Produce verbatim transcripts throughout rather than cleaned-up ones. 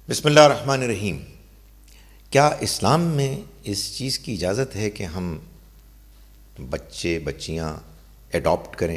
بسم اللہ الرحمن الرحیم۔ کیا اسلام میں اس چیز کی اجازت ہے کہ ہم بچے بچیاں ایڈاپٹ کریں؟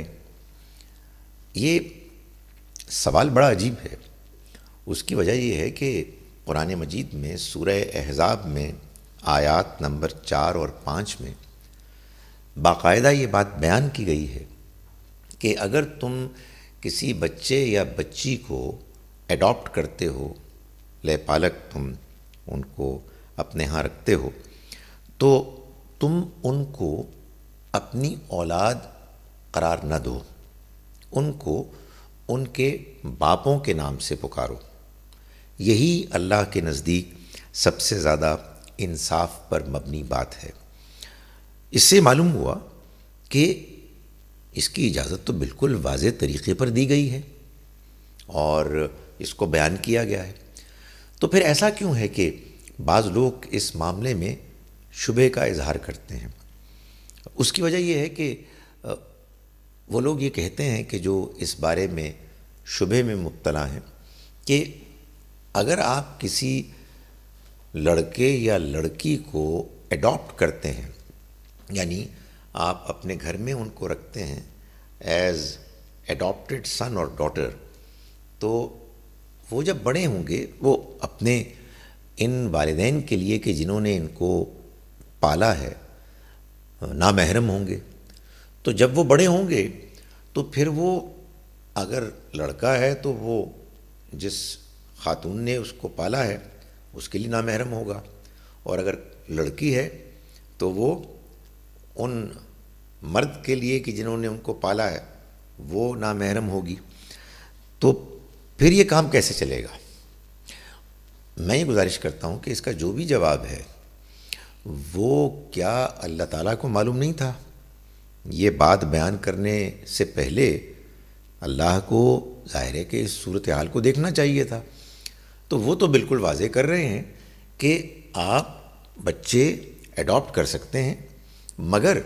یہ سوال بڑا عجیب ہے۔ اس کی وجہ یہ ہے کہ قرآن مجید میں سورہ احزاب میں آیات نمبر چار اور پانچ میں باقاعدہ یہ بات بیان کی گئی ہے کہ اگر تم کسی بچے یا بچی کو ایڈاپٹ کرتے ہو، لے پالک تم ان کو اپنے ہاں رکھتے ہو، تو تم ان کو اپنی اولاد قرار نہ دو، ان کو ان کے باپوں کے نام سے پکارو۔ یہی اللہ کے نزدیک سب سے زیادہ انصاف پر مبنی بات ہے۔ اس سے معلوم ہوا کہ اس کی اجازت تو بالکل واضح طریقے پر دی گئی ہے اور اس کو بیان کیا گیا ہے۔ تو پھر ایسا کیوں ہے کہ بعض لوگ اس معاملے میں شبہ کا اظہار کرتے ہیں؟ اس کی وجہ یہ ہے کہ وہ لوگ یہ کہتے ہیں کہ جو اس بارے میں شبہ میں مبتلا ہیں کہ اگر آپ کسی لڑکے یا لڑکی کو ایڈاپٹ کرتے ہیں، یعنی آپ اپنے گھر میں ان کو رکھتے ہیں ایز ایڈاپٹڈ سن اور ڈاٹر، تو وہ جب بڑے ہوں گے وہ اپنے ان والدین کے لیے کہ جنہوں نے ان کو پالا ہے نامحرم ہوں گے۔ تو جب وہ بڑے ہوں گے تو پھر وہ اگر لڑکا ہے تو وہ جس خاتون نے اس کو پالا ہے اس کے لیے نامحرم ہوگا، اور اگر لڑکی ہے تو وہ ان مرد کے لیے کہ جنہوں نے ان کو پالا ہے وہ نامحرم ہوگی۔ تو پھر یہ کام کیسے چلے گا؟ میں یہ گزارش کرتا ہوں کہ اس کا جو بھی جواب ہے وہ کیا اللہ تعالیٰ کو معلوم نہیں تھا؟ یہ بات بیان کرنے سے پہلے اللہ کو ظاہر ہے کہ اس صورتحال کو دیکھنا چاہیے تھا۔ تو وہ تو بالکل واضح کر رہے ہیں کہ آپ بچے ایڈاپٹ کر سکتے ہیں، مگر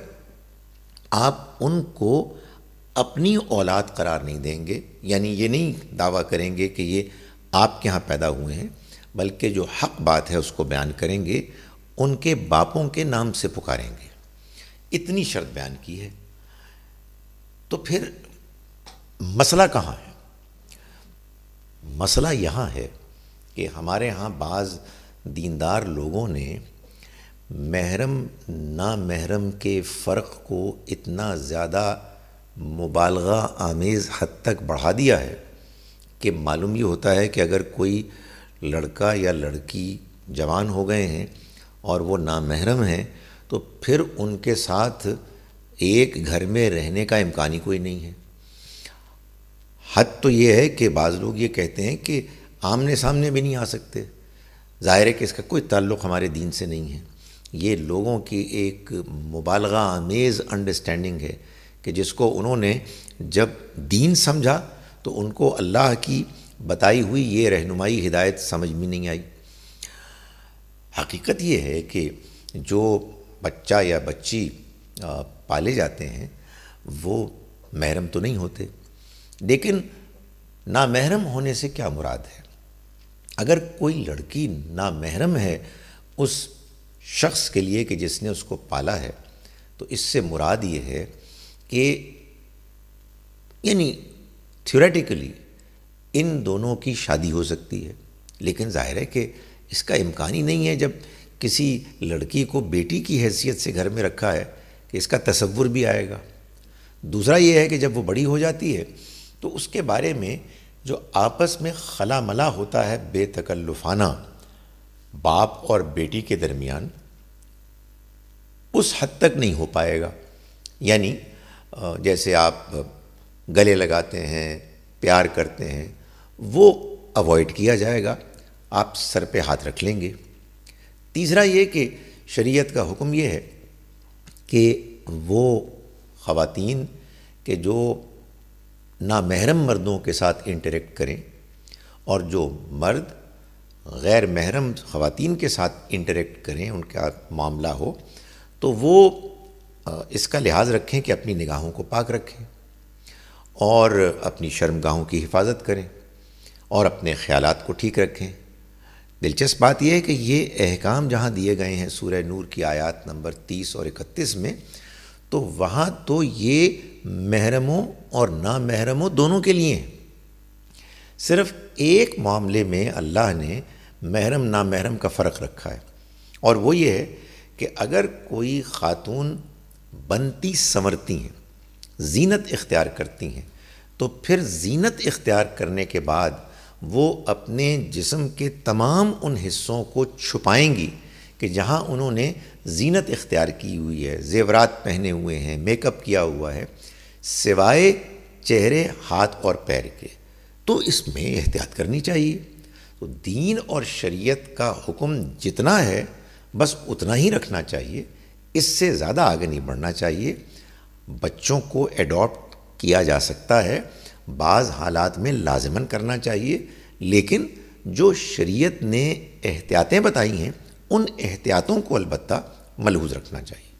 آپ ان کو اپنی اولاد قرار نہیں دیں گے، یعنی یہ نہیں دعویٰ کریں گے کہ یہ آپ کے ہاں پیدا ہوئے ہیں، بلکہ جو حق بات ہے اس کو بیان کریں گے، ان کے باپوں کے نام سے پکاریں گے۔ اتنی شرط بیان کی ہے۔ تو پھر مسئلہ کہاں ہے؟ مسئلہ یہاں ہے کہ ہمارے ہاں بعض دیندار لوگوں نے محرم نامحرم کے فرق کو اتنا زیادہ مبالغہ آمیز حد تک بڑھا دیا ہے کہ معلوم یہ ہوتا ہے کہ اگر کوئی لڑکا یا لڑکی جوان ہو گئے ہیں اور وہ نامحرم ہیں تو پھر ان کے ساتھ ایک گھر میں رہنے کا امکان ہی کوئی نہیں ہے۔ حد تو یہ ہے کہ بعض لوگ یہ کہتے ہیں کہ آمنے سامنے بھی نہیں آ سکتے۔ ظاہر ہے کہ اس کا کوئی تعلق ہمارے دین سے نہیں ہے۔ یہ لوگوں کی ایک مبالغہ آمیز انڈرسٹینڈنگ ہے کہ جس کو انہوں نے جب دین سمجھا تو ان کو اللہ کی بتائی ہوئی یہ رہنمائی ہدایت سمجھ میں نہیں آئی۔ حقیقت یہ ہے کہ جو بچہ یا بچی پالے جاتے ہیں وہ محرم تو نہیں ہوتے، لیکن نامحرم ہونے سے کیا مراد ہے؟ اگر کوئی لڑکی نامحرم ہے اس شخص کے لیے کہ جس نے اس کو پالا ہے، تو اس سے مراد یہ ہے کہ یعنی تھیوریٹیکلی ان دونوں کی شادی ہو سکتی ہے، لیکن ظاہر ہے کہ اس کا امکان ہی نہیں ہے جب کسی لڑکی کو بیٹی کی حیثیت سے گھر میں رکھا ہے کہ اس کا تصور بھی آئے گا۔ دوسرا یہ ہے کہ جب وہ بڑی ہو جاتی ہے تو اس کے بارے میں جو آپس میں خلا ملا ہوتا ہے بے تکلفانہ باپ اور بیٹی کے درمیان، اس حد تک نہیں ہو پائے گا۔ یعنی جیسے آپ گلے لگاتے ہیں، پیار کرتے ہیں، وہ اوائڈ کیا جائے گا، آپ سر پہ ہاتھ رکھ لیں گے۔ تیسرا یہ کہ شریعت کا حکم یہ ہے کہ وہ خواتین کہ جو نامحرم مردوں کے ساتھ انٹریکٹ کریں اور جو مرد غیر محرم خواتین کے ساتھ انٹریکٹ کریں، ان کا معاملہ ہو، تو وہ اس کا لحاظ رکھیں کہ اپنی نگاہوں کو پاک رکھیں اور اپنی شرمگاہوں کی حفاظت کریں اور اپنے خیالات کو ٹھیک رکھیں۔ دلچسپ بات یہ ہے کہ یہ احکام جہاں دیے گئے ہیں سورہ نور کی آیات نمبر تیس اور اکتیس میں، تو وہاں تو یہ محرموں اور نامحرموں دونوں کے لیے ہیں۔ صرف ایک معاملے میں اللہ نے محرم نامحرم کا فرق رکھا ہے، اور وہ یہ ہے کہ اگر کوئی خاتون بنتی سنورتی ہیں، زینت اختیار کرتی ہیں، تو پھر زینت اختیار کرنے کے بعد وہ اپنے جسم کے تمام ان حصوں کو چھپائیں گی کہ جہاں انہوں نے زینت اختیار کی ہوئی ہے، زیورات پہنے ہوئے ہیں، میک اپ کیا ہوا ہے، سوائے چہرے، ہاتھ اور پیر کے۔ تو اس میں احتیاط کرنی چاہیے۔ تو دین اور شریعت کا حکم جتنا ہے بس اتنا ہی رکھنا چاہیے، اس سے زیادہ آگے نہیں بڑھنا چاہیے۔ بچوں کو ایڈاپٹ کیا جا سکتا ہے، بعض حالات میں لازماً کرنا چاہیے، لیکن جو شریعت نے احتیاطیں بتائی ہیں ان احتیاطوں کو البتہ ملحوظ رکھنا چاہیے۔